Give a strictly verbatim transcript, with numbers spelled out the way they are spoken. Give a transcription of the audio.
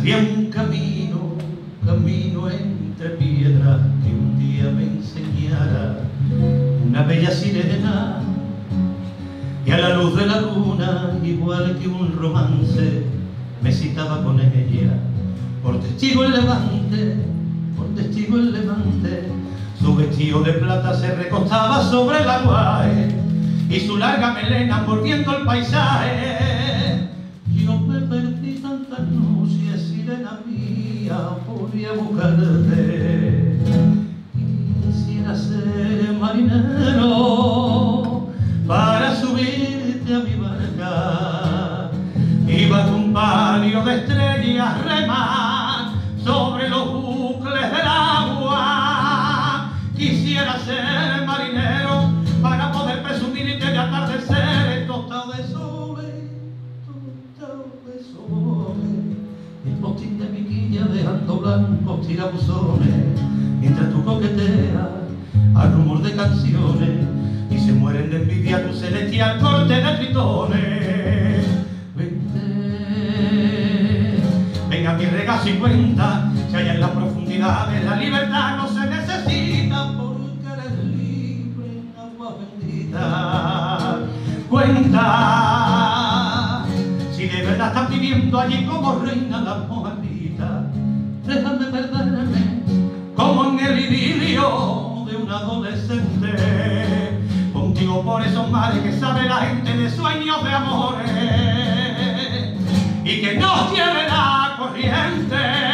y un camino, camino entre piedras que un día me enseñara una bella sirena, y a la luz de la luna, igual que un romance, me citaba con ella, por testigo el levante, por testigo el levante. Su vestido de plata se recostaba sobre el aguaje y su larga melena volviendo el paisaje. Yo me perdí tantas noches, sirena mía, voy a buscarte. Quisiera ser marinero para subirte a mi barca y bajo un palio de estrellas remar sobre los bucles del agua. Quisiera ser marinero para poder presumirte de atardecer tostado de soles, tostado de soles, el postín de mi quilla dejando blancos tirabuzones, mientras tú coqueteas al rumor de canciones y se mueren de envidia tu celestial corte de tritones. Vente, venga mi regazo y cuenta, si allá en las profundidades la libertad no se necesita, porque eres libre en agua bendita. Cuenta, si de verdad estás viviendo allí como reina la moabita, déjame perderme como en el idilio de un adolescente, contigo por esos mares que sabe la gente de sueños de amores y que no tiene la corriente.